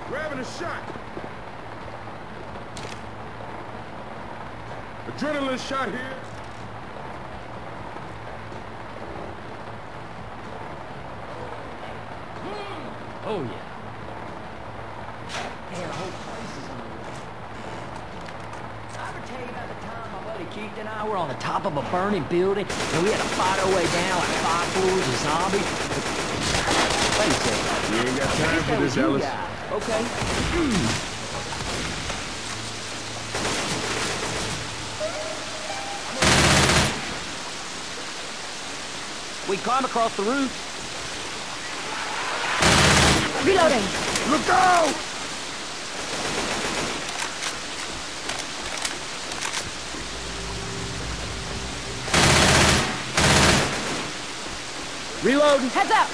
Grabbing a shot. Adrenaline shot here. Oh, yeah. Man, the whole place is on the way. I ever tell you about the time my buddy Keith and I were on the top of a burning building and we had to fight our way down like 5 floors of zombies? Wait a second. You ain't got time for this, Ellis. Okay. We climb across the roof. Reloading. Look out! Reloading. Heads up.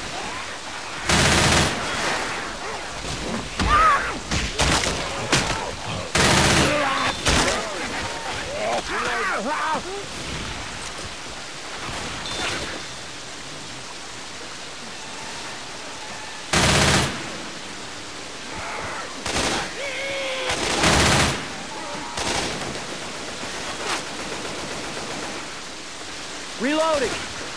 Reloading.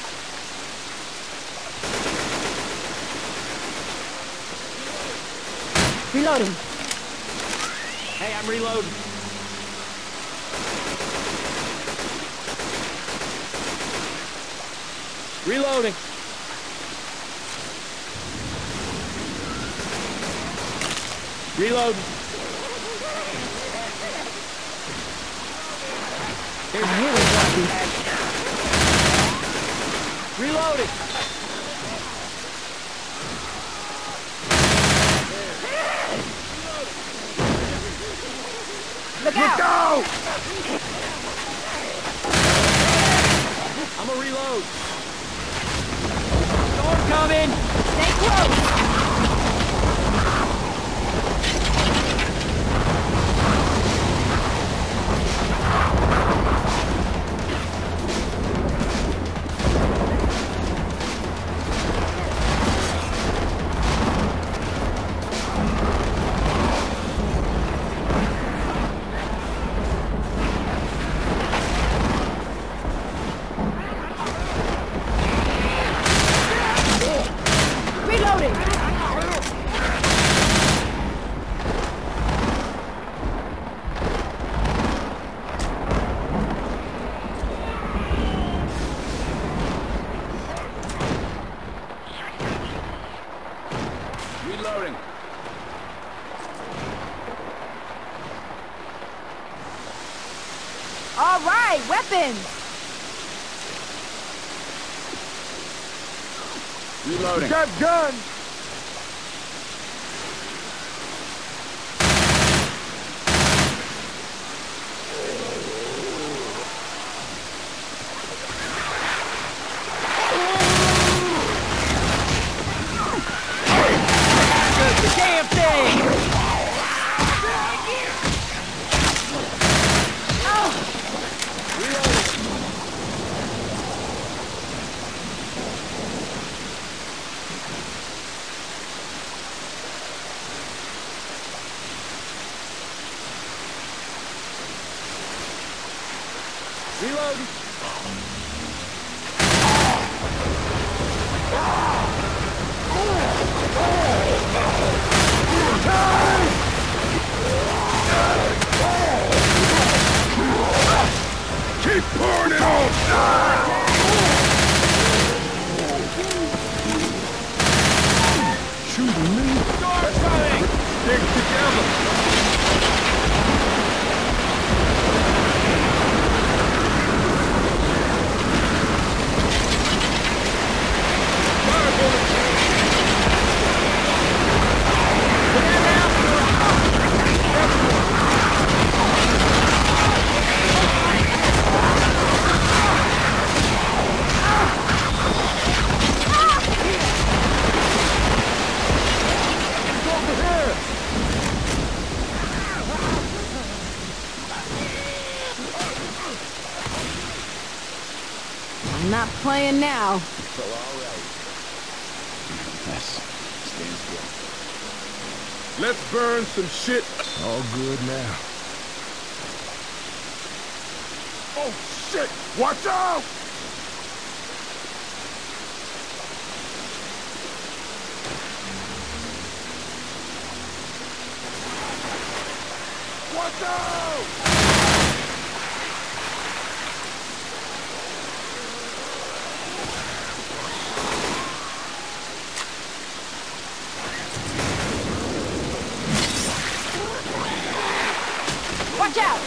Reloading. Hey, I'm reloading. Reloading. Reloading. Reloading. Look out. I'm gonna reload. Storm coming. Stay close. Reloading. All right, weapons. Reloading. Got guns. The damn thing! Reloading. Keep pouring it on! Shooting me? Storm coming! Stick together! I'm not playing now. So, all right. Yes. Stand still. Let's burn some shit. All good now. Oh, shit! Watch out! Watch out! Watch out!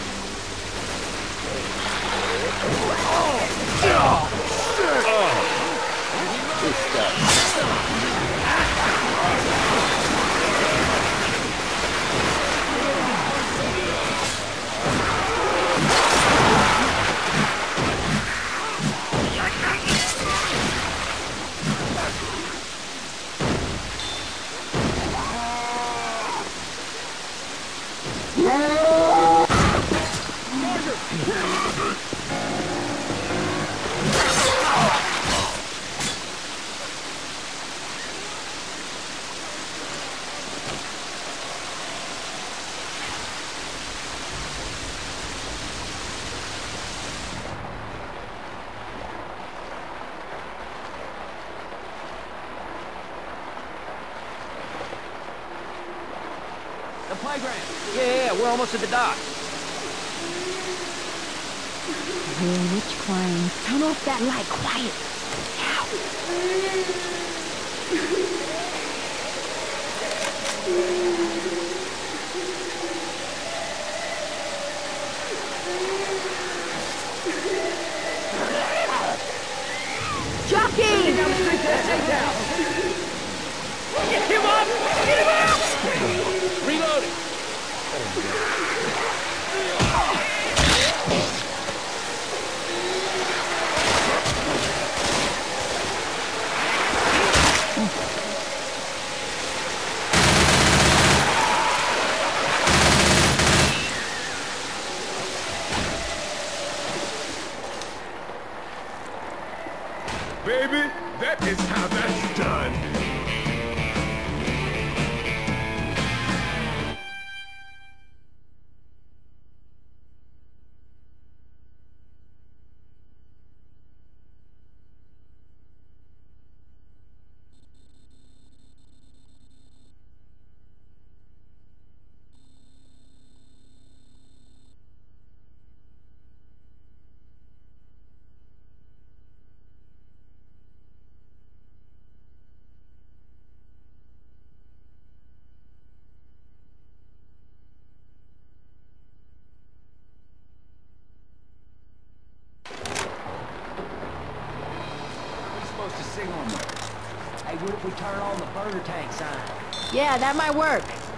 The playground. Yeah, we're almost at the dock. Hey, which crane? Turn off that light, quiet. Now. Jockey! Down the street to that takedown. Get him up! Get him up! Reloading. Baby, that is how that's done. Hey, what if we turn on the burger tank sign? Yeah, that might work.